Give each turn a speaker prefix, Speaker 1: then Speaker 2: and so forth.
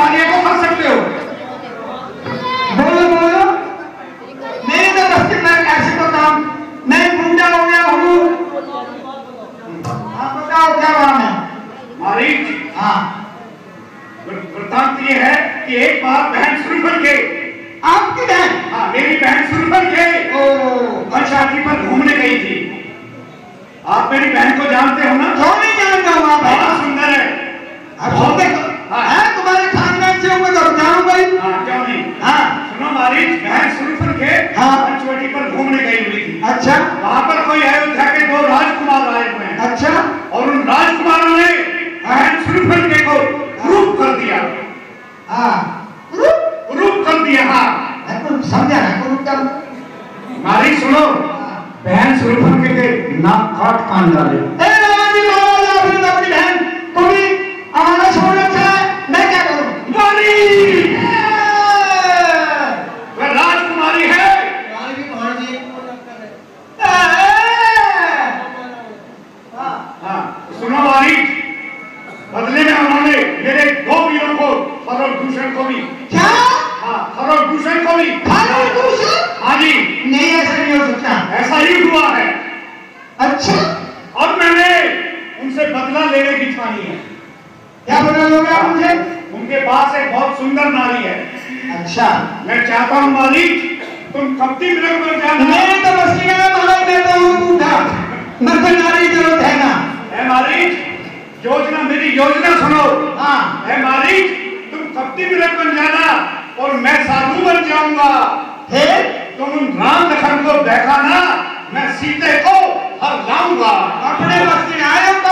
Speaker 1: कार्य को कर सकते हो।
Speaker 2: बोलो बोलो, मेरे तो बस्ती में ऐसे तो काम, मैं बूढ़ा हो गया हूँ। आप बताओ क्या नाम है?
Speaker 1: मारीच,
Speaker 2: हाँ,
Speaker 1: वृत्तांत ये है कि एक बार बहन सुरफल के,
Speaker 2: आपकी बहन?
Speaker 1: हाँ मेरी बहन सुरफल के वंशावली पर घूमने गई थी। आप मेरी बहन को जानते हो ना?
Speaker 2: क्यों नहीं जानता हूँ आप?
Speaker 1: बहुत सुंदर है।
Speaker 2: हाँ, तुम्हारे खानदान से मैं तो जाऊंगा ही।
Speaker 1: हाँ क्यों नहीं?
Speaker 2: हाँ
Speaker 1: सुनो मारीच, बहन सुरफल के पंचवटी पर घूमने गई हुई थी।
Speaker 2: अच्छा,
Speaker 1: वहाँ पर कोई अयोध्या के 2 राजकुमार आए हुए हैं।
Speaker 2: अच्छा,
Speaker 1: और उन राजकुमारों ने बहन सुरफल के को रूप कर दिया।
Speaker 2: हाँ
Speaker 1: रूप कर दिया। हाँ
Speaker 2: समझा ना, रूप कर।
Speaker 1: मारीच सुनो, बहन सुरफल के नाक काट कान डाले।
Speaker 2: अपनी बहन तुम भी हमारा छोड़ रखा है, मैं क्या करूं?
Speaker 1: वह राजकुमारी है। हाँ सुनो मारीच, बदले में उन्होंने मेरे 2 वीरों को, खरगोशभूषण को भी।
Speaker 2: क्या?
Speaker 1: हाँ खरगोशभूषण को भी।
Speaker 2: खरगोशभूषण?
Speaker 1: हाँ जी।
Speaker 2: नहीं, ऐसा नहीं हो सकता।
Speaker 1: ऐसा ही हुआ है।
Speaker 2: अच्छा,
Speaker 1: अब मैंने उनसे बदला लेने की ठानी है।
Speaker 2: क्या बदला लोगे मुझे?
Speaker 1: उनके पास एक बहुत सुंदर नारी है।
Speaker 2: अच्छा,
Speaker 1: मैं चाहता हूँ मारीच, तुम कपटी मृग बन जाना।
Speaker 2: मेरे तो बस्ती में मगर मैं तो हूँ बूढ़ा, मैं तो नारी की जरूरत है ना।
Speaker 1: है मारीच, योजना, मेरी योजना सुनो।
Speaker 2: हाँ,
Speaker 1: है मारीच, तुम कपटी मृग बन जाना और मैं साधु बन जाऊंगा।
Speaker 2: फिर
Speaker 1: तुम उन राम लखन को देखाना, मैं सीते को हर लाऊंगा।
Speaker 2: अपने बस्ती में आए